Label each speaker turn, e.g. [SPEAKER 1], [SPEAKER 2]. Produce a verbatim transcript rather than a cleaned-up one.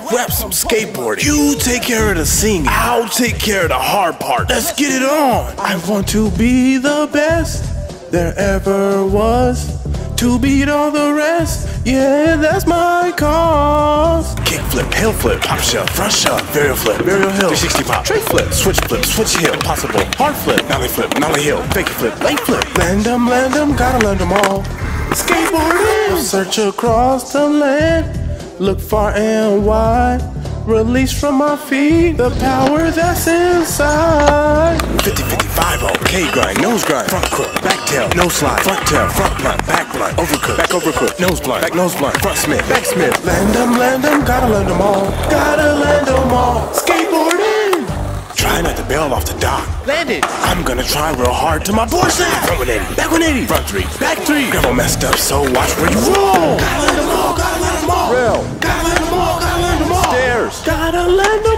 [SPEAKER 1] Rap some skateboarding. You take care of the singing. I'll take care of the hard part. Let's get it on. I want to be the best there ever was, to beat all the rest. Yeah, that's my cause. Kick flip, hill flip, pop shove, front shove, varial flip, varial hill, three sixty pop, straight flip, switch flip, switch hill, possible, hard flip, nollie flip, nollie hill, fake flip, late flip, land them, land them, gotta land them all. Skateboarding. Search across the land, look far and wide, release from my feet the power that's inside. fifty, fifty-five, oh, K grind, nose grind, front crook, back tail, nose slide, front tail, front blunt, back blunt, overcook, back overcook, nose blunt, back nose blunt, front smith, back smith. Land them, land them, gotta land them all, gotta land them all. Skateboarding. Try not to bail off the dock. Landed. I'm gonna try real hard till my board snap. Front one eighty, back one eighty, front three, back three. Gravel messed up, so watch where you roll. Gotta land them all, gotta land them all. Rail. Gotta land them all, gotta land them all. Stairs. Gotta land them all.